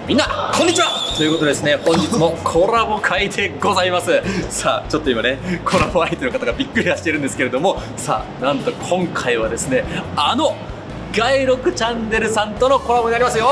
みんなこんにちはということでですね、本日もコラボ会でございます。さあちょっと今ね、コラボ相手の方がびっくりはしてるんですけれども、さあなんと今回はですね、外録チャンネルさんとのコラボになりますよ。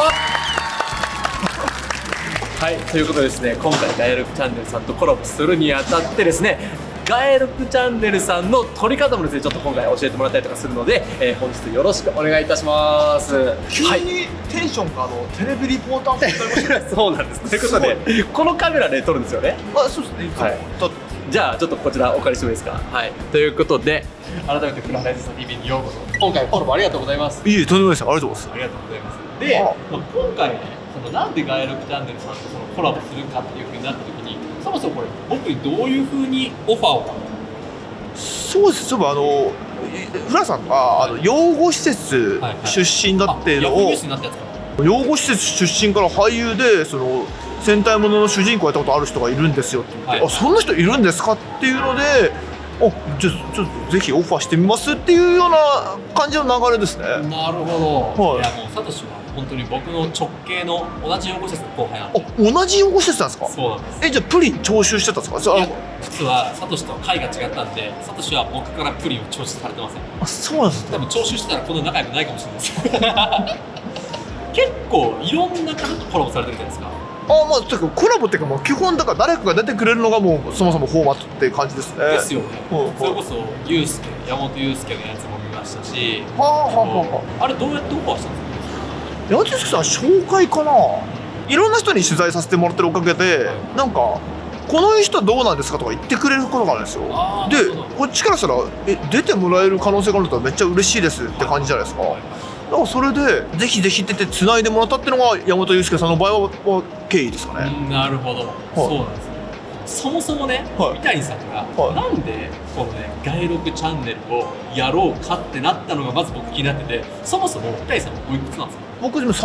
はい、ということでですね、今回外録チャンネルさんとコラボするにあたってですね、外録チャンネルさんの撮り方もですね、ちょっと今回教えてもらったりとかするので、本日よろしくお願いいたします。 急にテンションがテレビリポーターみたいになりましたね。 そうなんです。ということで、このカメラで撮るんですよね。 あ、そうですね。 はい。じゃあちょっとこちらお借りしてもいいですか。はい。ということで、改めてフランライズさん TV にようこそ。今回コラボありがとうございます。 いえ、とんでもないです。ありがとうございます。 ありがとうございます。で、今回ね、なんで外録チャンネルさんとコラボするかっていう風になった時に、そもそもこれ僕にどういう風にオファーを。 そうです。そういえばフラさんが養護施設出身だっていうのを、養護施設出身から俳優で戦隊ものの主人公やったことある人がいるんですよって言って、あ、そんな人いるんですかっていうので、じゃあちょっとぜひオファーしてみますっていうような感じの流れですね。 なるほど。いやもうサトシは本当に僕の直系の同じ養護施設の後輩なんで。 同じ養護施設なんですか？ そうなんです。 じゃあプリン徴収してたんですか？ 実はサトシと会が違ったんで、サトシは僕からプリンを徴収されてません。 あ、そうなんですね。 多分徴収してたらこんな仲良くないかもしれないです。結構いろんな方とコラボされてるじゃないですか。 まあコラボっていうか、もう基本だから誰かが出てくれるのがもうそもそもフォーマットっていう感じですね。 ですよね。それこそ山本祐介のやつも見ましたし、あれどうやってオファーしたんですか？ 山本祐介さん紹介かな。いろんな人に取材させてもらってるおかげで、なんかこの人どうなんですかとか言ってくれることがあるんですよ。でこっちからしたら出てもらえる可能性があるとめっちゃ嬉しいですって感じじゃないですか。だからそれでぜひぜひってつないでもらったっていうのが山本祐介さんの場合は経緯ですかね。 なるほど、そうなんですね。そもそもね、三谷さんがなんでこのね外録チャンネルをやろうかってなったのがまず僕気になってて、そもそも三谷さんはおいくつなんですか？ 僕でも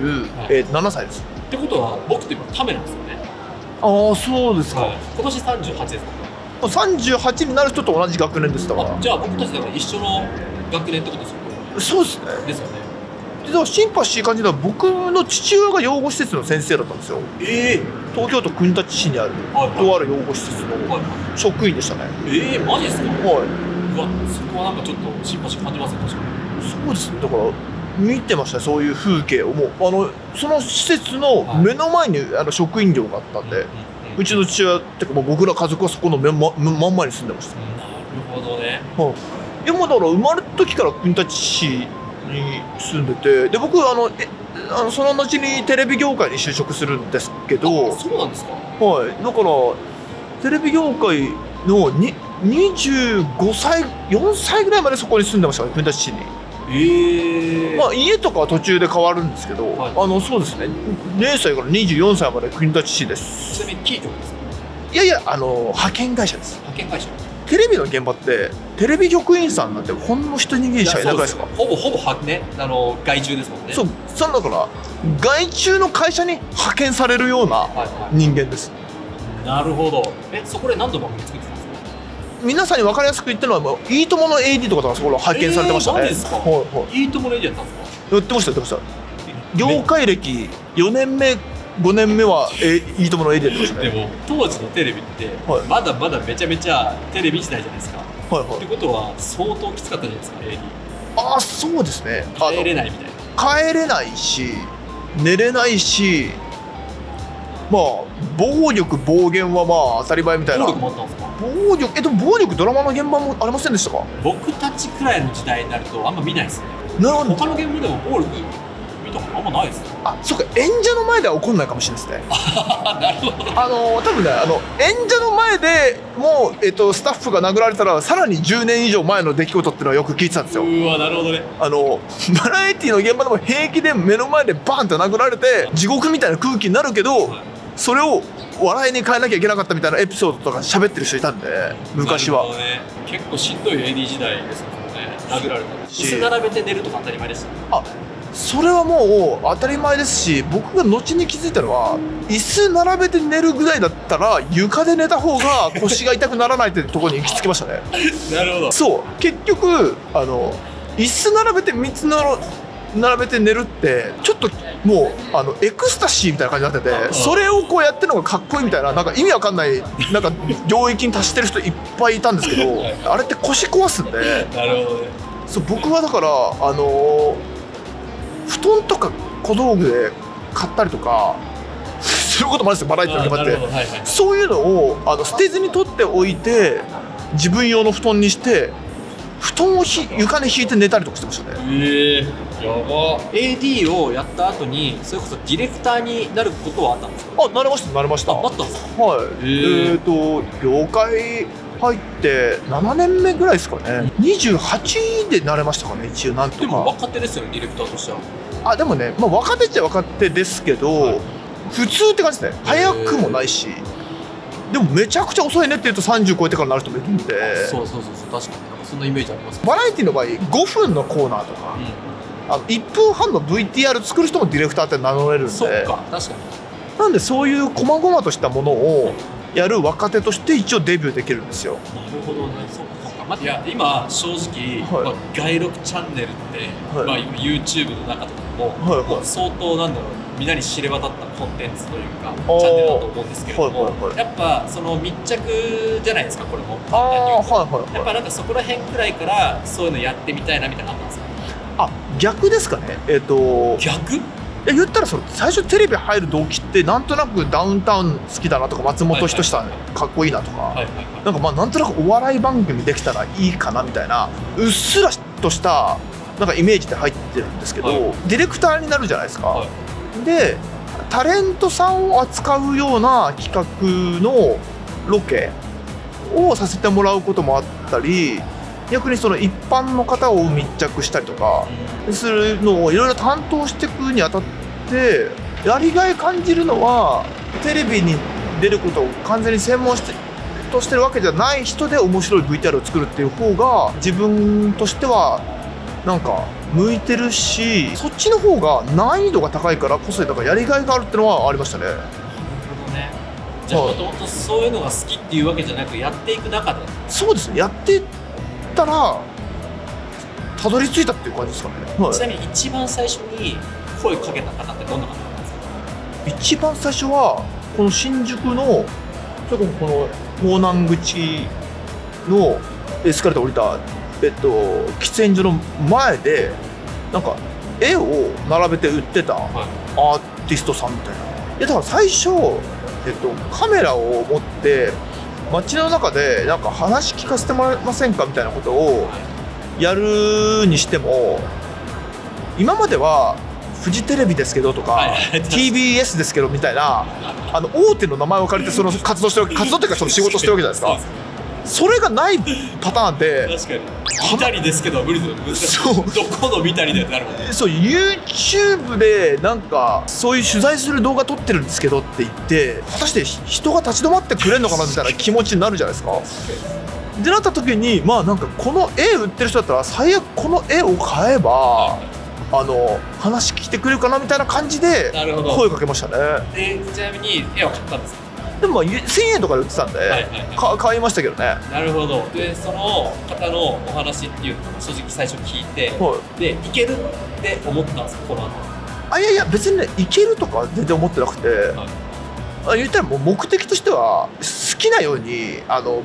37歳です。 ってことは僕と今ためなんですよね。 ああ、そうですか。 今年38ですか ？38になる人と同じ学年です。だからじゃあ僕たちだから一緒の学年ってことですよね。 そうですね。 ですよね。 でだからシンパシー感じでは僕の父親が養護施設の先生だったんですよ。東京都国立市にあるとある養護施設の職員でしたね。 マジですか？ はい。 うわ、そこはなんかちょっとシンパシー感じますね。確かにそうですね。だから見てましたね、そういう風景を。もうその施設の目の前に職員寮があったんで、うちの父親ってかもう僕ら家族はそこの真ん前に住んでました。 なるほどね。 いやもうだから生まれた時から国立市に住んでて、で僕その後にテレビ業界に就職するんですけど。 そうなんですか？ はい。だからテレビ業界の25歳4歳ぐらいまでそこに住んでましたね、国立市に。まあ家とかは途中で変わるんですけど、そうですね、0歳から24歳まで国立市です。 ちなみに企業ですか？ いやいや、派遣会社です。 派遣会社。 テレビの現場ってテレビ局員さんなんてほんの一握りしかいなくないですか？ ほぼね、外注ですもんね。 そうだから外注の会社に派遣されるような人間です。 なるほど。そこで何の番組作ってたんですか？ 皆さんに分かりやすく言ってるのは、いいともの AD とかがそこで派遣されてましたね。 マジですか？いいともの AD やったんですか？ やってました。業界歴4年目5年目はいいともの AD やってましたね。 でも当時のテレビってまだまだめちゃめちゃテレビ時代じゃないですか。ってことは相当きつかったじゃないですか、 AD。 ああ、そうですね。 帰れないみたいな。 帰れないし寝れないし、まあ暴力暴言はまあ当たり前みたいな。 暴力もあったんですか？ でも暴力ドラマの現場もありませんでしたか？ 僕たちくらいの時代になるとあんま見ないですね。 なるほど。 他の現場でも暴力見たことあんまないですね。 あ、そうか、演者の前では怒んないかもしれないですね。 なるほど。 多分ね、演者の前でもう、スタッフが殴られたらさらに10年以上前の出来事っていうのはよく聞いてたんですよ。 うわ、なるほどね。 バラエティの現場でも平気で目の前でバーンと殴られて地獄みたいな空気になるけど、それを笑いに変えなきゃいけなかったみたいなエピソードとか喋ってる人いたんで、昔は。 結構しんどい AD 時代ですもんね。殴られたし、椅子並べて寝るとか当たり前でした。 それはもう当たり前ですし、僕が後に気づいたのは、椅子並べて寝るぐらいだったら床で寝た方が腰が痛くならないってところに行き着きましたね。 なるほど。 そう、結局椅子並べて3つ並べて寝るってちょっともうエクスタシーみたいな感じになってて、それをこうやってるのがかっこいいみたいな、なんか意味わかんないなんか領域に達してる人いっぱいいたんですけど、あれって腰壊すんで。 なるほどね。 そう、僕はだから布団とか小道具で買ったりとかすることもあるんですよ、バラエティーの現場って。そういうのを捨てずに取っておいて自分用の布団にして布団を床に敷いて寝たりとかしてましたね。 やば。 AD をやった後にそれこそディレクターになることはあったんですか？ なれましたなれました。 あったんですか？ はい。業界入って7年目ぐらいですかね。28でなれましたかね、一応。なんとか。 でも若手ですよね、ディレクターとしては。 でもね、まあ、若手っちゃ若手ですけど、普通って感じですね。早くもないし、でもめちゃくちゃ遅いねって言うと30超えてからなる人もいるんで。 そう確かにそんなイメージあります。 バラエティの場合5分のコーナーとか、1分半の VTR 作る人もディレクターって名乗れるんで。 そうか、確かに。 なんでそういう細々としたものをやる若手として一応デビューできるんですよ。 なるほどね。そうか。いや今正直、外録チャンネルって、YouTube の中とかも、相当なんだろう、みんなに知れ渡ったコンテンツというかチャンネルだと思うんですけれども、やっぱその密着じゃないですか、これも。やっぱなんかそこら辺くらいからそういうのやってみたいなみたいなのあったんですか？ 逆ですかね。 逆？ 言ったら最初テレビ入る動機ってなんとなくダウンタウン好きだなとか松本人志さんかっこいいなとか、なんかなんとなくお笑い番組できたらいいかなみたいなうっすらとしたなんかイメージで入ってるんですけど、ディレクターになるじゃないですか。でタレントさんを扱うような企画のロケをさせてもらうこともあったり、逆にその一般の方を密着したりとかするのをいろいろ担当していくにあたってやりがい感じるのは、テレビに出ることを完全に専門としてるわけじゃない人で面白い VTR を作るっていう方が自分としてはなんか向いてるし、そっちの方が難易度が高いからこそだからやりがいがあるっていうのはありましたね。 なるほどね。じゃあもともとそういうのが好きっていうわけじゃなくやっていく中で。 そうですね、やってたらたどり着いたっていう感じですかね。 ちなみに一番最初に声かけた方ってどんな方なんですか？ 一番最初はこの新宿のそれこそこの港南口のエスカレーター降りた喫煙所の前でなんか絵を並べて売ってたアーティストさんみたいな。だから最初、カメラを持って街の中でなんか話聞かせてもらえませんかみたいなことをやるにしても、今まではフジテレビですけどとか TBS ですけどみたいな大手の名前を借りてその活動してる活動というかその仕事してるわけじゃないですか。それがないパターンで、 確かに見たりですけど無理ですよ。どこの見たりでなるもんね。 そう YouTube でなんかそういう取材する動画撮ってるんですけどって言って果たして人が立ち止まってくれるのかなみたいな気持ちになるじゃないですか。ってなった時になんかこの絵売ってる人だったら最悪この絵を買えば話聞いてくれるかなみたいな感じで声かけましたね。 ちなみに絵を買ったんですか？ でも1000円とかで売ってたんで買いましたけどね。なるほど。でその方のお話っていうのを正直最初聞いて、でいけるって思ったんですか、この後？ いや別にね、いけるとか全然思ってなくて、言ったらもう目的としては好きなように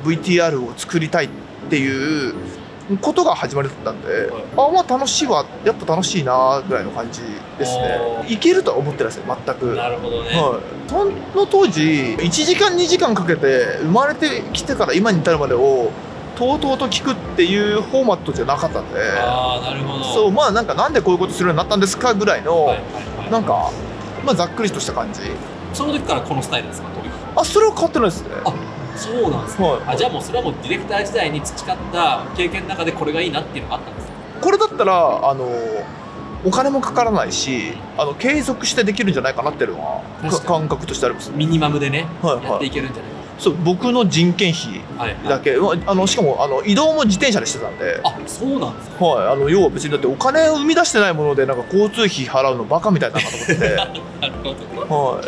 VTR を作りたいっていうことが始まりだったんで、楽しいわ、やっぱ楽しいなぐらいの感じですね。いけるとは思ってないですよ、全く。 なるほどね。 その当時1時間2時間かけて生まれてきてから今に至るまでをとうとうと聞くっていうフォーマットじゃなかったんで。 なるほど。 そう、なんでこういうことするようになったんですかぐらいのなんかざっくりとした感じ。 その時からこのスタイルですか？ それは変わってないですね。 そうなんですね。じゃあもうそれはもうディレクター時代に培った経験の中でこれがいいなっていうのがあったんですか？これだったらお金もかからないし継続してできるんじゃないかなっていうのは感覚としてあります。 ミニマムでね、やっていけるんじゃないか。 そう、僕の人件費だけ、しかも移動も自転車でしてたんで。 そうなんですか？ 要は別にだってお金を生み出してないものでなんか交通費払うのバカみたいだなと思ってなるほど。 はい。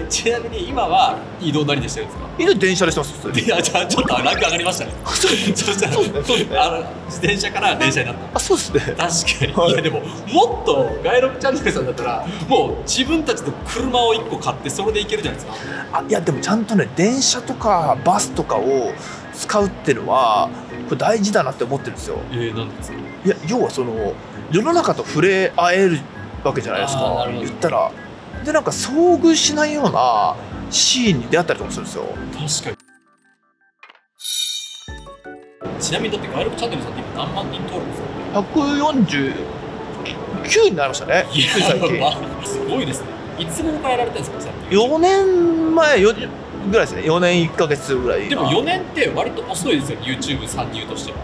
ちなみに今は移動何でしてるんですか？ 犬電車でしてます。 いや、じゃあちょっとランク上がりましたね。そしたら自転車から電車になった。 あ、そうですね。 確かに。いやでももっとガイロブチャンネルさんだったらもう自分たちの車を1個買ってそれで行けるじゃないですか。 いやでもちゃんとね、電車とかバスとかを使うっていうのはこれ大事だなって思ってるんですよ。 なんでですか？ いや、要はその世の中と触れ合えるわけじゃないですか、言ったら。で、なんか遭遇しないようなシーンに出会ったりとかするんですよ。 確かに。ちなみにだってガイロブチャンネルさんって今何万人登録ですか？149になりましたね、つい最近。 すごいですね。いつ頃からやられてるんですか ？4年前ぐらいですね。4年1ヶ月ぐらい。 でも4年って割と遅いですよ、YouTube 参入としては。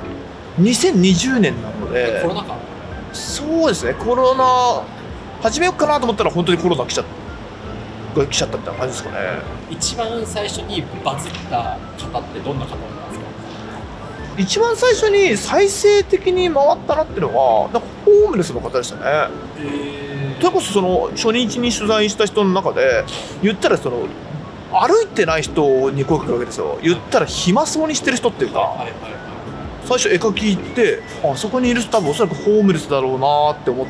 2020年なので。 コロナ禍。 そうですね、コロナ始めようかなと思ったら本当にコロナ来ちゃったみたいな感じですかね。 一番最初にバズった方ってどんな方なんですか？ 一番最初に再生的に回ったなっていうのはなんかホームレスの方でしたね。それこそその初日に取材した人の中で言ったらその歩いてない人に声かけるわけですよ。言ったら暇そうにしてる人っていうか、最初絵描き行ってそこにいる人多分おそらくホームレスだろうなって思って、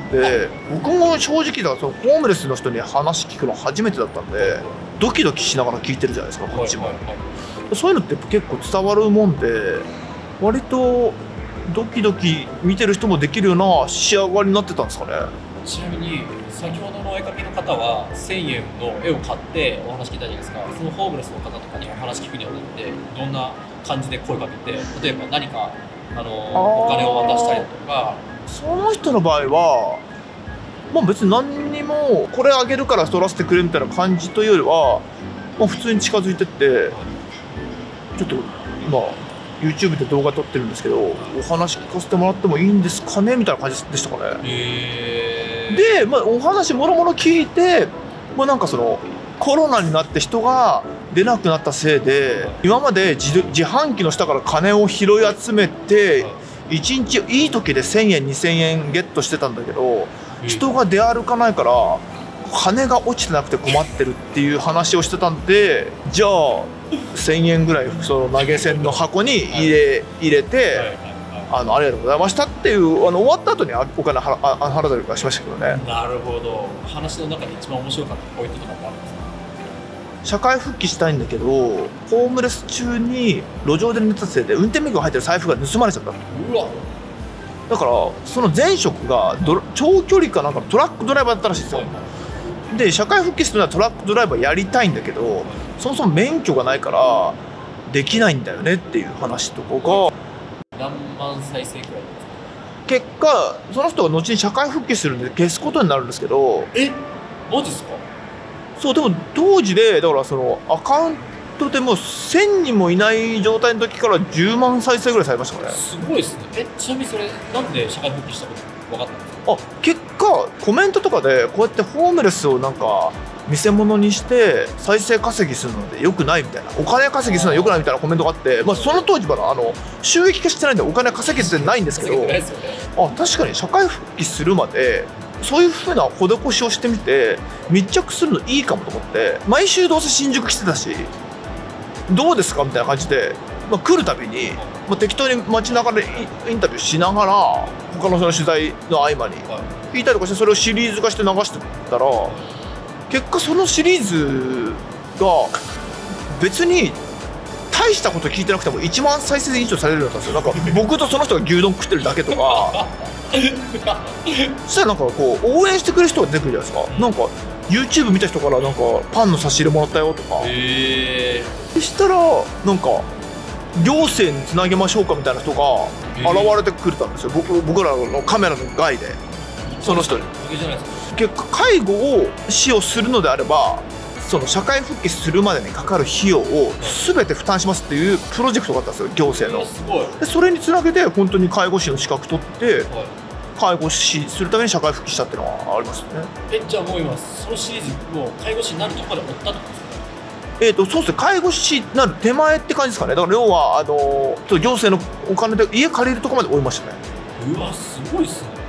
僕も正直だからそのホームレスの人に話聞くの初めてだったんでドキドキしながら聞いてるじゃないですか、こっちも。そういうのって結構伝わるもんで、割とドキドキ見てる人もできるような仕上がりになってたんですかね。 ちなみに先ほどのお絵描きの方は1000円の絵を買ってお話聞いたじゃないですか。そのホームレスの方とかにお話聞くにあたってどんな感じで声かけて、例えば何かお金を渡したりだとか。 その人の場合はまあ別に何にもこれあげるから取らせてくれみたいな感じというよりは、まあ、普通に近づいてってちょっと今 YouTube で動画撮ってるんですけどお話聞かせてもらってもいいんですかねみたいな感じでしたかね。で、まあ、お話もろもろ聞いて、まあ、なんかそのコロナになって人が出なくなったせいで今まで自販機の下から金を拾い集めて1日いい時で1000円2000円ゲットしてたんだけど人が出歩かないから金が落ちてなくて困ってるっていう話をしてたんで、じゃあ1000円ぐらいその投げ銭の箱に入れてありがとうございましたっていう終わった後にお金払ったりとかしましたけどね。 なるほど。話の中で一番面白かったポイントとかってあるんですか？ 社会復帰したいんだけどホームレス中に路上で寝たせいで運転免許が入ってる財布が盗まれちゃった。 うわ。 だからその前職が長距離かなんかトラックドライバーだったらしいですよ。で社会復帰するのはトラックドライバーやりたいんだけどそもそも免許がないからできないんだよねっていう話とかが。 何万再生くらいですか？ 結果その人が後に社会復帰するんで消すことになるんですけど。 マジですか？ そう、でも当時でだからそのアカウントでもう1000人もいない状態の時から10万再生ぐらいされましたからね。 すごいですね。ちなみにそれなんで社会復帰したこと分かったんですか？ 結果コメントとかでこうやってホームレスをなんか見せ物にして再生稼ぎするので良くないみたいな、お金稼ぎするのは良くないみたいなコメントがあって、まあ、その当時は収益化してないんでお金稼げてないんですけど、確かに社会復帰するまでそういう風な施しをしてみて密着するのいいかもと思って、毎週どうせ新宿来てたしどうですかみたいな感じで、まあ、来るたびに、まあ、適当に街中でインタビューしながら他の人の取材の合間に聞いたりとかして、それをシリーズ化して流してたら結果そのシリーズが別に大したこと聞いてなくても1万再生以上されるようになったんですよ。なんか僕とその人が牛丼食ってるだけとかそしたらなんかこう応援してくれる人が出てくるじゃないですか。なんか YouTube 見た人からなんかパンの差し入れもらったよとか、そしたらなんか行政につなげましょうかみたいな人が現れてくれたんですよ。僕らのカメラの外でその人に。結果介護を使用するのであればその社会復帰するまでにかかる費用を全て負担しますっていうプロジェクトがあったんですよ、行政の。でそれにつなげて本当に介護士の資格取って介護士するために社会復帰したっていうのはありますね。 じゃあもう今そのシリーズもう介護士になるところまで追ったってことですか？ そうですね、介護士になる手前って感じですかね。だから要は行政のお金で家借りるところまで追いましたね。 うわすごいっすね。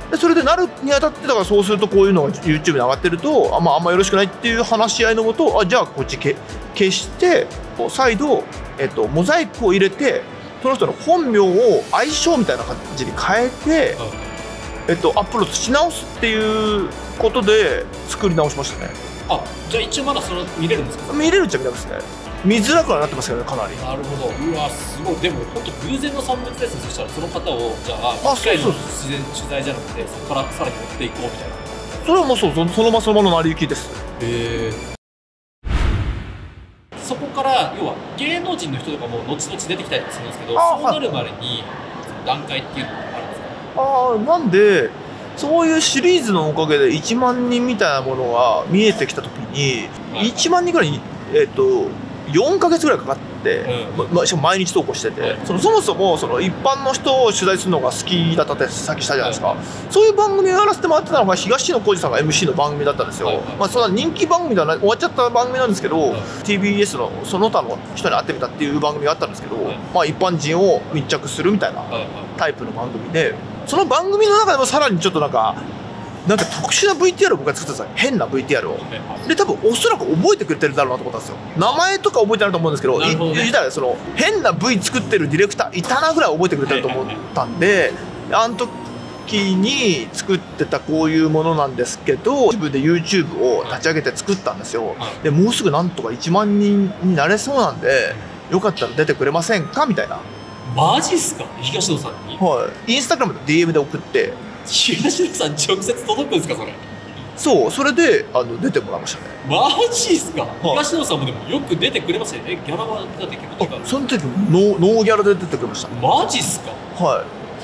でそれでなるにあたってだからそうするとこういうのが YouTube に上がってるとあんまよろしくないっていう話し合いのもとじゃあこっち消して再度、モザイクを入れてその人の本名を愛称みたいな感じに変えて、アップロードし直すっていうことで作り直しましたね。 あ、じゃあ一応まだそれ見れるんですか？ 見れるっちゃ見れますね。見づらくはなってますけどね、かなり。 なるほど。うわ、すごい。でも本当偶然の産物ですね。そしたらその方をじゃあ機械の自然取材じゃなくてそこからさらに追っていこうみたいな。 それはもうそのままの成り行きです。 そこから要は芸能人の人とかも後々出てきたりするんですけど、そうなるまでに段階っていうのがあるんですか？ なんでそういうシリーズのおかげで1万人みたいなものが見えてきた時に、1万人ぐらいに4ヶ月ぐらいかかって、しかも毎日投稿してて、そもそもその一般の人を取材するのが好きだったってさっきしたじゃないですか、そういう番組をやらせてもらってたのが東野幸治さんが MC の番組だったんですよ、そんな人気番組ではない、終わっちゃった番組なんですけど、TBS のその他の人に会ってみたっていう番組があったんですけど、一般人を密着するみたいなタイプの番組で、その番組の中でもさらにちょっとなんか特殊な VTR を僕が作ってたんですよ。変な VTR を。で多分おそらく覚えてくれてるだろうなと思ったんですよ。名前とか覚えてないと思うんですけど、言ったらその変な V 作ってるディレクターいたなぐらい覚えてくれてると思ったんで、あの時に作ってたこういうものなんですけど、自分で YouTube を立ち上げて作ったんですよ。でもうすぐなんとか1万人になれそうなんで、よかったら出てくれませんかみたいな。 マジっすか？東野さんに？ はい。インスタグラムで DM で送って。 東野さん直接届くんですかそれ？ そう、それで出てもらいましたね。 マジっすか？東野さんもでもよく出てくれましたよね。ギャラはだって結構違う。 その時もノーギャラで出てくれました。 マジっすか？ はい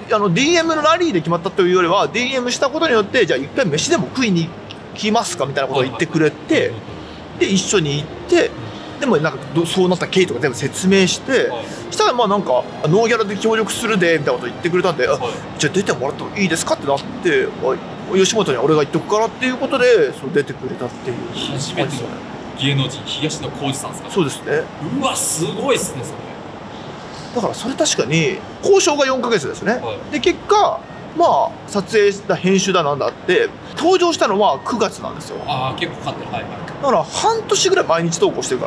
。DM のラリーで決まったというよりは DM したことによってじゃあ一回飯でも食いに来ますかみたいなことを言ってくれて、で一緒に行って。でもなんかそうなった経緯とか全部説明して、したらなんかノーギャラで協力するでみたいなこと言ってくれたんで、じゃあ出てもらってもいいですかってなって、吉本には俺が言っとくからっていうことでそう出てくれたっていう。 初めての芸能人東野幸治さんですか？ そうですね。 うわすごいっすねそれ。 だからそれ確かに交渉が4ヶ月ですね。で結果撮影だ編集だなんだって登場したのは9月なんですよ。 結構かかってる。 だから半年ぐらい毎日投稿してるから、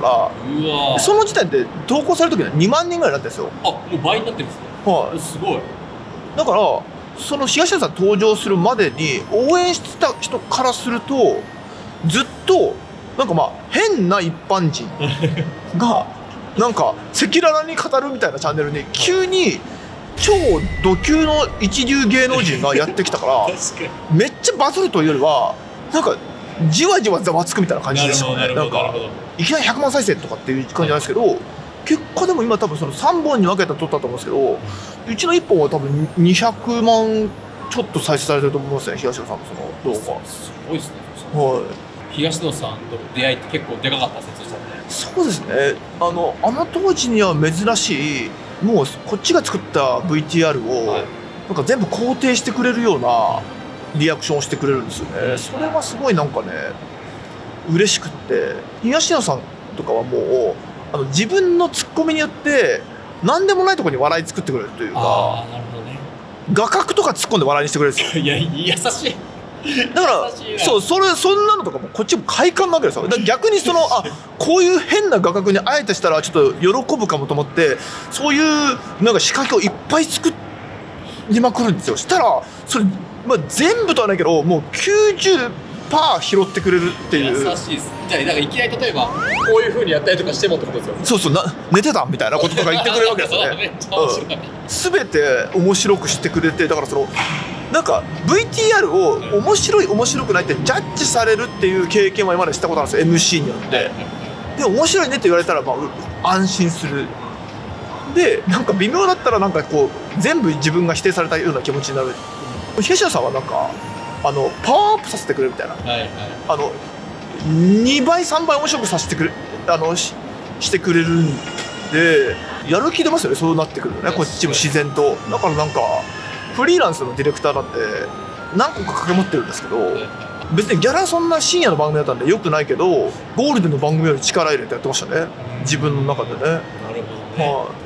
その時点で投稿される時には2万人ぐらいになってるんですよ。 もう倍になってるんですね。すごい。だからその東野さん登場するまでに応援してた人からするとずっとなんか変な一般人がなんか赤裸々に語るみたいなチャンネルに急に超ド級の一流芸能人がやってきたからめっちゃバズるというよりはなんかじわじわざわつくみたいな感じですよね。なんかいきなり100万再生とかっていう感じじゃないですけど、結果でも今多分その3本に分けて撮ったと思うんですけど、うちの1本は多分200万ちょっと再生されてると思いますね。東野さんのその動画すごいですね。東野さんとの出会いって結構でかかったですね。 そうですね。あの当時には珍しい、もうこっちが作った VTR をなんか全部肯定してくれるようなリアクションをしてくれるんですよね。それがすごいなんかね嬉しくって、東野さんとかはもう自分のツッコミによって何でもないところに笑い作ってくれるというか、画角とか突っ込んで笑いにしてくれるんですよ。 いや優しい。 だからそんなのとかもこっちも快感なわけですよ。だから逆にこういう変な画角にあえてしたらちょっと喜ぶかもと思って、そういうなんか仕掛けをいっぱい作りまくるんですよ。したらそれ、全部とはないけどもう90%拾ってくれるっていう。 優しいです。じゃあなんかいきなり例えばこういう風にやったりとかしてもってことですよ。 そう寝てたみたいなこととか言ってくれるわけですよね。全て面白くしてくれて、だからなんか VTR を面白い面白くないってジャッジされるっていう経験は今までしたことあるんですよ、MC によって。で面白いねって言われたら安心する。でなんか微妙だったらなんかこう全部自分が否定されたような気持ちになる。東野さんはなんかパワーアップさせてくれるみたいな、2倍3倍面白くさせてくれしてくれるんで、やる気出ますよね。そうなってくるよね、こっちも自然と。だからなんかフリーランスのディレクターなんで何個か掛け持ってるんですけど、別にギャラそんな深夜の番組だったんでよくないけど、ゴールデンの番組より力入れてやってましたね、自分の中でね。 なるほどね。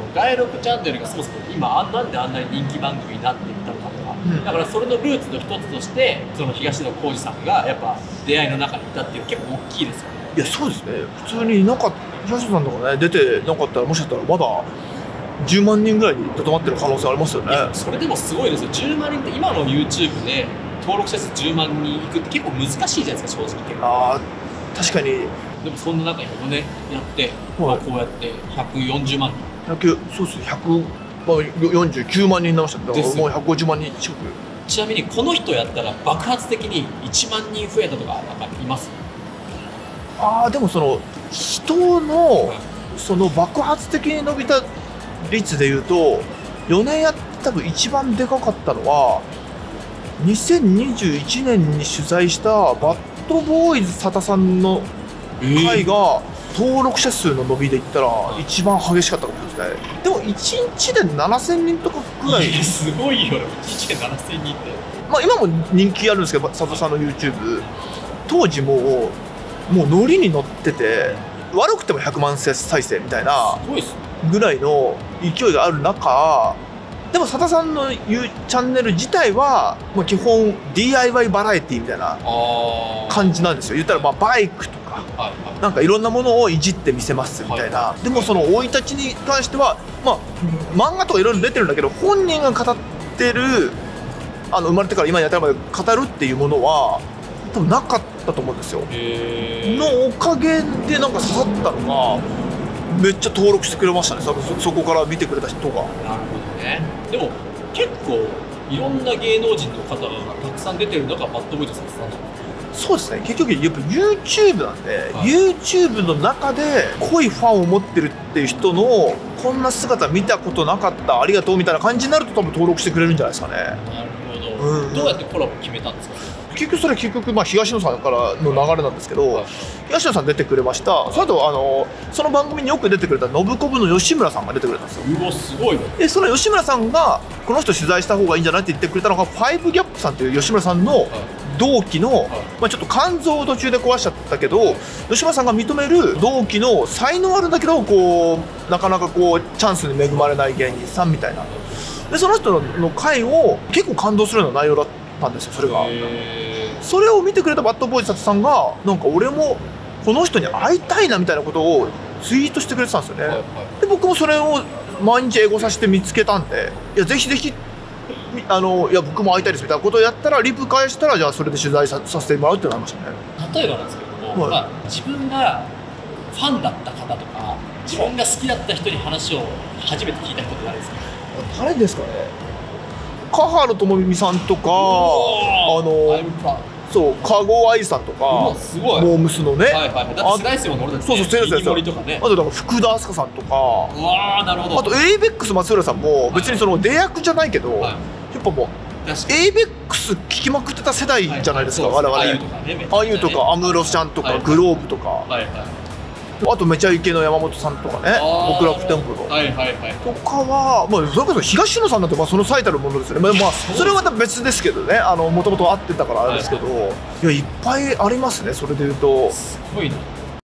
外録チャンネルがそもそも今なんであんなに人気番組になっていったのかとか、だからそれのルーツの一つとしてその東野幸治さんがやっぱ出会いの中にいたっていう結構大きいですよね。 いやそうですね、普通に東野さんとかね出てなかったらもしかしたらまだ10万人ぐらいにとどまってる可能性ありますよね。 それでもすごいですよ。10万人って今の YouTube で登録者数10万人いくって結構難しいじゃないですか、正直。 ああ確かに。 でもそんな中に4年やって、まあこうやって140万人そうですね、149万人になりましたね。だからもう150万人近く。 ちなみにこの人やったら爆発的に1万人増えたとかなんかいます？ ああでもその人のその爆発的に伸びた率でいうと4年やって多分一番でかかったのは2021年に取材したバッドボーイズ佐田さんの回が登録者数の伸びで言ったら一番激しかったかもしれないですね。でも1日で7000人とかぐらい。 すごいよ、1日で7000人って。 まあ今も人気あるんですけど佐田さんの YouTube 当時もうノリに乗ってて悪くても100万再生みたいなぐらいの勢いがある中でも佐田さんのチャンネル自体はもう基本 DIY バラエティみたいな感じなんですよ。言ったらまあバイクとかなんかいろんなものをいじってみせますみたいな。でもその生い立ちに関してはまあ漫画とかいろいろ出てるんだけど本人が語ってる生まれてから今に至るまで語るっていうものは多分なかったと思うんですよ。のおかげでなんか刺さったのがめっちゃ登録してくれましたね。そこから見てくれた人が。なるほどね。 でも結構いろんな芸能人の方がたくさん出てるのがバッドボーイズさんなんです。 そうですね、結局やっぱ YouTube なんで、YouTube の中で濃いファンを持ってるっていう人のこんな姿見たことなかったありがとうみたいな感じになると多分登録してくれるんじゃないですかね。 なるほど、どうやってコラボ決めたんですか？ 結局まあ東野さんからの流れなんですけど、東野さん出てくれました。その後その番組によく出てくれたノブコブの吉村さんが出てくれたんですよ。 うわすごいね。 でその吉村さんがこの人取材した方がいいんじゃないって言ってくれたのが5ギャップさんという吉村さんの同期の、まあ、ちょっと肝臓を途中で壊しちゃったけど吉村さんが認める同期の才能あるんだけどこうなかなかこうチャンスに恵まれない芸人さんみたいな。でその人の回を結構感動するような内容だったんですよ。それがそれを見てくれたバッドボーイズ佐田さんがなんか俺もこの人に会いたいなみたいなことをツイートしてくれてたんですよね。で僕もそれを毎日エゴさせて見つけたんでいやぜひぜひいや僕も会いたいですみたいなことをやったらリプ返したらじゃあそれで取材させてもらうってなりましたね。 例えばなんですけども、まあ、自分がファンだった方とか自分が好きだった人に話を初めて聞いた人って誰ですか？ 誰ですかね。華原朋美さんとかそう籠愛さんとかモームスのね、 だって世代ですよね。俺たちそう世代ですよ。あとだから福田明日香さんとかなるほど。 あと ABEX 松浦さんも別にその出役じゃないけどやっぱもう ABEX 聴きまくってた世代じゃないですか我々。あゆとか安室ちゃんとかグローブとかあとめちゃイケの山本さんとかね極楽天風のとかはまあそれこそ東野さんだとまあその最たるものですよね。まあそれはまた別ですけどねもともと会ってたからあれですけどいやいっぱいありますね。それでいうとすごいな。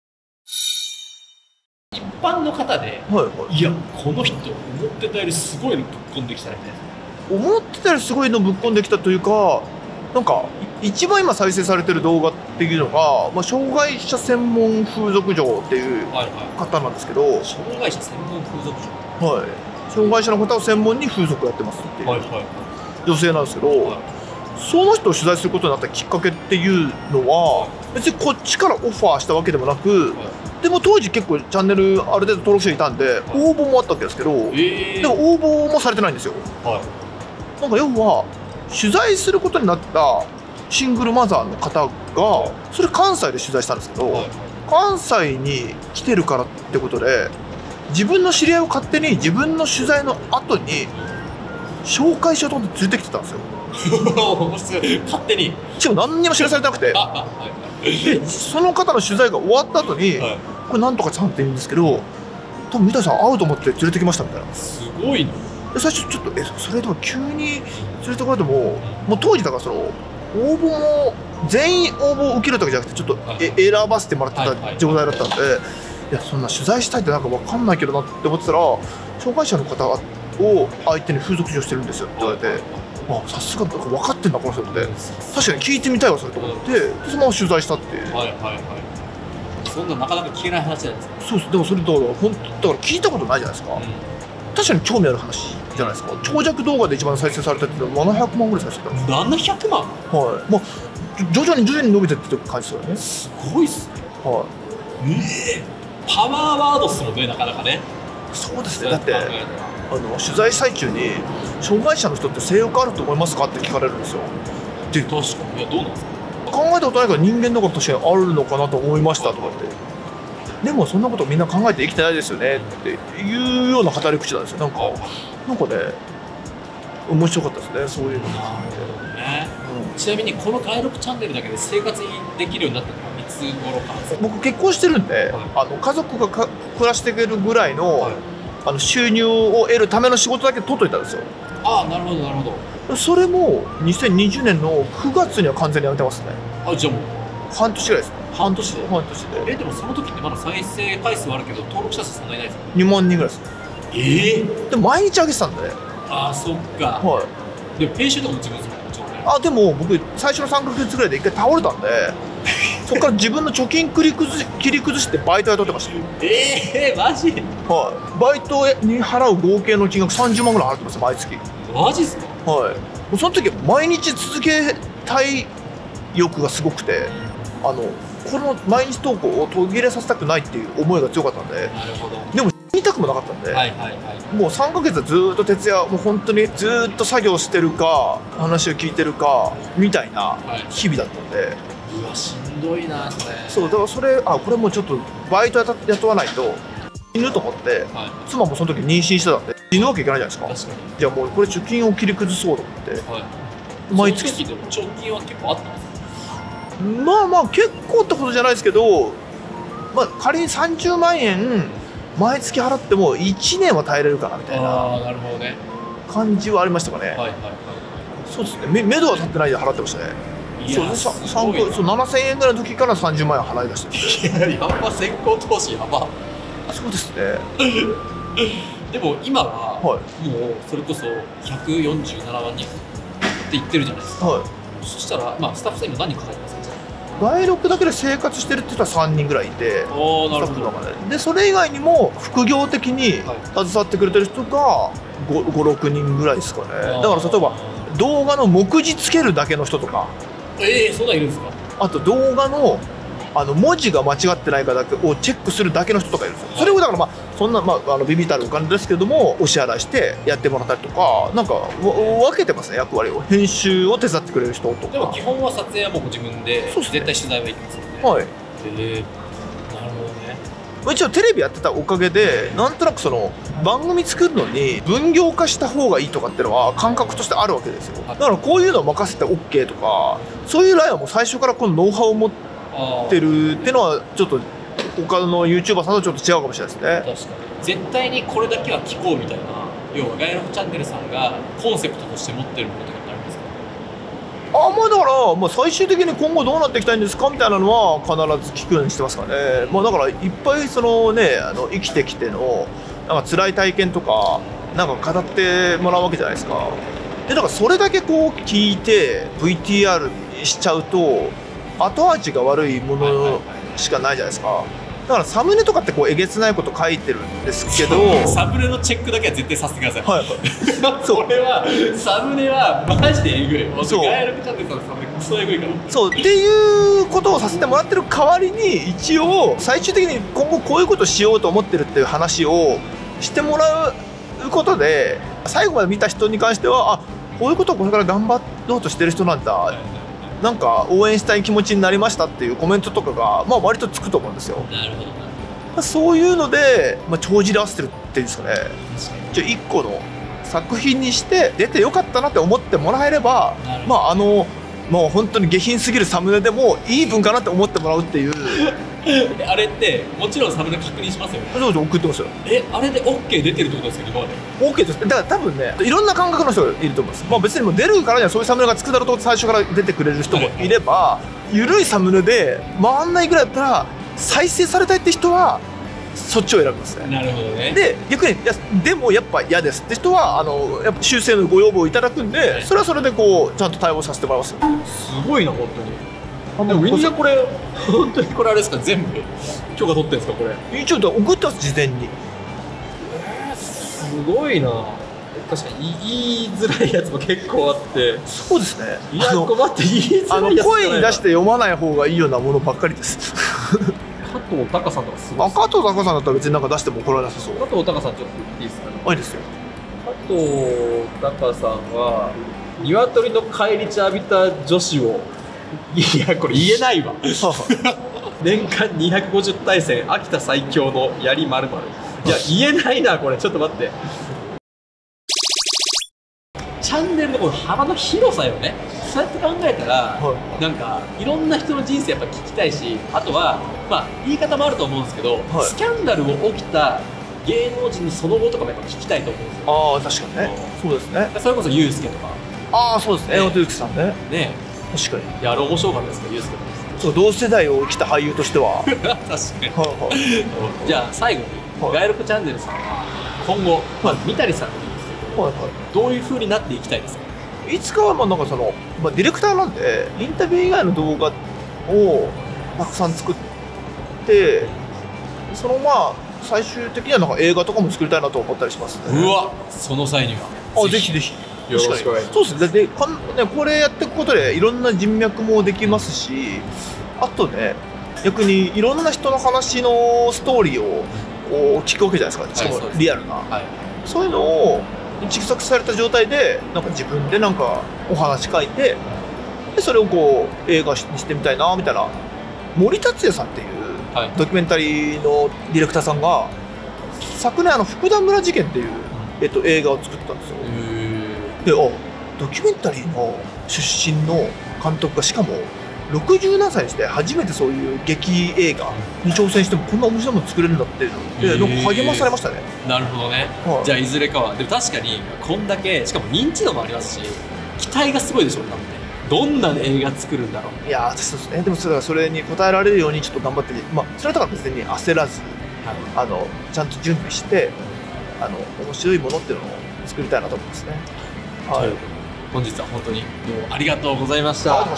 一般の方でいやこの人思ってたよりすごいのぶっ込んできたみたいな思ってたよりすごいのぶっ込んできたというかなんか一番今再生されてる動画っていうのが、まあ、障害者専門風俗嬢っていう方なんですけど、 障害者専門風俗嬢、 はい、障害者の方を専門に風俗やってますっていう女性なんですけど、その人を取材することになったきっかけっていうのは別にこっちからオファーしたわけでもなく、でも当時結構チャンネルある程度登録者いたんで応募もあったわけですけど、でも応募もされてないんですよ。なんか要は取材することになったシングルマザーの方がそれ関西で取材したんですけど、関西に来てるからってことで自分の知り合いを勝手に自分の取材の後に紹介しようと思って連れてきてたんですよ。 勝手にしかも何にも知らされてなくてでその方の取材が終わった後にこれなんとかさんって言うんですけど多分三谷さん会うと思って連れてきましたみたいな。 すごいな。 最初ちょっとそれでも急に連れてこられてもう当時だからその応募も全員応募を受けるとかじゃなくてちょっと選ばせてもらってた状態だったんでいやそんな取材したいってなんか分かんないけどなって思ってたら、障害者の方を相手に風俗嬢してるんですよって言われて、あさすが分かってんだこの人って、確かに聞いてみたいわそれと思って、でそのまま取材したっていう。 はいはいはい。そんななかなか聞けない話じゃないですか。 そうです。でもそれだから聞いたことないじゃないですか、確かに興味ある話じゃないですか。長尺動画で一番再生されたって700万ぐらい再生されてます。 700万。 はい。まあ徐々に伸びてってる感じですよね。 すごいっすね。 はい。 パワーワードっすもんね、なかなかね。 そうですね。だって取材最中に障害者の人って性欲あると思いますかって聞かれるんですよ。で確かに。いやどうなんですか。 考えたことないから人間だから確かにあるのかなと思いましたとかって。でもそんなことみんな考えて生きてないですよねっていうような語り口なんですよ。なんかね面白かったですね、そういうの。 ちなみにこの外録チャンネルだけで生活できるようになったのはいつ頃からですか。 僕結婚してるんで、家族が暮らしていけるぐらいの、収入を得るための仕事だけ取っといたんですよ。 ああ、なるほどなるほど。それも2020年の9月には完全にやめてますね。 じゃあもう半年ぐらいですね。 半年で。 でもその時ってまだ再生回数はあるけど登録者数そんなにないですか。 2万人ぐらいです。 でも毎日上げてたんでね。 ああそっか。はい。でも編集とかも自分ですか。 でも僕最初の3ヶ月ぐらいで1回倒れたんでそこから自分の貯金切り崩してバイトやってました。 マジ。 はい。バイトに払う合計の金額30万ぐらい払ってます毎月。 マジっすか。 はい。その時毎日続けたい欲がすごくて、この毎日投稿を途切れさせたくないっていう思いが強かったんで。 なるほど。 でも死にたくもなかったんで、もう3ヶ月はずっと徹夜、もう本当にずっと作業してるか話を聞いてるかみたいな日々だったんで、 うわしんどいなそれ。 そうだからこれもうちょっとバイト雇わないと死ぬと思って、妻もその時妊娠してたんで死ぬわけいけないじゃないですか。じゃあもうこれ貯金を切り崩そうと思って、毎月。その時でも貯金は結構あったんですか。まあ結構ってことじゃないですけど、仮に30万円毎月払っても1年は耐えれるかなみたいな感じはありましたかね。そうですね。目処は立ってないで払ってましたね。7000円ぐらいの時から30万円払い出してる。 やっぱ先行投資やば。 そうですね。 でも今はもうそれこそ147万人って言ってるじゃないですか。そしたらスタッフさん今何人かかりますか。 外録だけで生活してるって言ったら3人ぐらいいて、スタッフの中でそれ以外にも副業的に携わってくれてる人が56人ぐらいですかね。だから例えば動画の目次つけるだけの人とか、 そんなんいるんですか。 あと動画の文字が間違ってないかだけをチェックするだけの人とかいるんですよ。それをだからそんなビビたるお金ですけどもお支払いしてやってもらったりとか、なんか分けてますね、役割を。編集を手伝ってくれる人とか。 でも基本は撮影はもう自分で絶対取材は行きますよね。なるほどね。 一応テレビやってたおかげでなんとなくその番組作るのに分業化した方がいいとかっていうのは感覚としてあるわけですよ。だからこういうのを任せて OK とかそういうラインはもう最初からこのノウハウを持ってるっていうのはちょっと他の YouTuber さんとちょっと違うかもしれないですね。 確かに絶対にこれだけは聞こうみたいな、要は外録チャンネルさんがコンセプトとして持ってるものとかってあるんですか。 だから最終的に今後どうなっていきたいんですかみたいなのは必ず聞くようにしてますかね。だからいっぱいそのね生きてきてのなんか辛い体験とかなんか語ってもらうわけじゃないですか。でだからそれだけこう聞いて VTR にしちゃうと後味が悪いものしかないじゃないですか。だからサムネとかってこうえげつないこと書いてるんですけどサムネのチェックだけは絶対させてください。それはサムネはマジでえぐい。外録チャンネルさんのサムネクソえぐいから。そうっていうことをさせてもらってる代わりに一応最終的に今後こういうことをしようと思ってるっていう話をしてもらうことで最後まで見た人に関してはこういうことをこれから頑張ろうとしてる人なんだ、なんか応援したい気持ちになりましたっていうコメントとかが割とつくと思うんですよ。 なるほど。 そういうので帳尻合わせてるっていうんですかね。じゃあ1個の作品にして出てよかったなって思ってもらえればもう本当に下品すぎるサムネでもいい文かなって思ってもらうっていうあれってもちろんサムネ確認しますよね。 そうそう送ってますよ。 あれで OK 出てるってことですけど今まで OK です。だから多分ねいろんな感覚の人がいると思います。別にもう出るからにはそういうサムネがつくだろうと最初から出てくれる人もいれば、緩いサムネで回んないぐらいだったら再生されたいって人はそっちを選びますね。 なるほどね。 で逆にいやでもやっぱ嫌ですって人はやっぱ修正のご要望をいただくんで、はい、それはそれでこうちゃんと対応させてもらいますよ。 すごいな本当に。でもみんなこれ本当にこれあれですか、全部許可取ってるんですかこれ。 一応送ってます事前に。 すごいな。確かに言いづらいやつも結構あって。 そうですね。 いや困って言いづらいやつ声に出して読まない方がいいようなものばっかりです加藤隆さんとかすごい。 加藤隆さんだったら別になんか出しても怒られなさそう。 加藤隆さんちょっといいですかね。 あ、いいですよ。 加藤隆さんは鶏の返り血浴びた女子を、いやこれ言えないわ年間250対戦秋田最強の槍〇〇。いや言えないなこれ。ちょっと待って、チャンネルのこの幅の広さよね。そうやって考えたら、はい、なんかいろんな人の人生やっぱ聞きたいし、あとはまあ言い方もあると思うんですけど、はい、スキャンダルを起きた芸能人のその後とかもやっぱ聞きたいと思うんですよ。 ああ確かにね。そうですね。 それこそユースケとか。ああそうですね。山本裕貴さんね。 ね確かに。 いや面白かったですかユースケとか。 そう同世代を生きた俳優としては確かにじゃあ最後にガイロコチャンネルさんは今後、まあ、三谷さんでいいんですけど、はいはい、どういう風になっていきたいですか。 いつかはまあなんかディレクターなんでインタビュー以外の動画をたくさん作ってそのまあ最終的にはなんか映画とかも作りたいなと思ったりしますね。 うわその際にはぜひぜひよろしくお願いします。 そうですね。これやっていくことでいろんな人脈もできますし、あとね逆にいろんな人の話のストーリーを聞くわけじゃないですか。しかもリアルな、はい、そういうのを蓄積された状態でなんか自分でなんかお話書いてでそれをこう映画にしてみたいなみたいな。森達也さんっていうドキュメンタリーのディレクターさんが昨年福田村事件っていう、映画を作ったんですよ。でドキュメンタリーの出身の監督がしかも60何歳にして初めてそういう劇映画に挑戦してもこんな面白いもの作れるんだっていうのでなんか励まされましたね。 なるほどね、はい、じゃあいずれかは。でも確かにこんだけしかも認知度もありますし期待がすごいでしょうね。どんな映画作るんだろう。 いやそうですね。でもそれに応えられるようにちょっと頑張って、まあ、それとか別に焦らず、はい、ちゃんと準備して面白いものっていうのを作りたいなと思いますね。はい、 本日は本当にどうもありがとうございました。はい、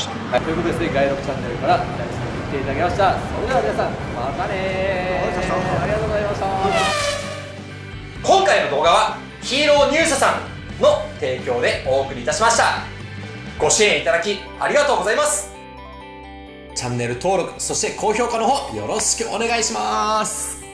ということでですね、ガイロクチャンネルから三谷さんに来ていただきました。それでは皆さんまたねー。ありがとうございました。今回の動画はヒーローニュースさんの提供でお送りいたしました。ご支援いただきありがとうございます。チャンネル登録そして高評価の方よろしくお願いします。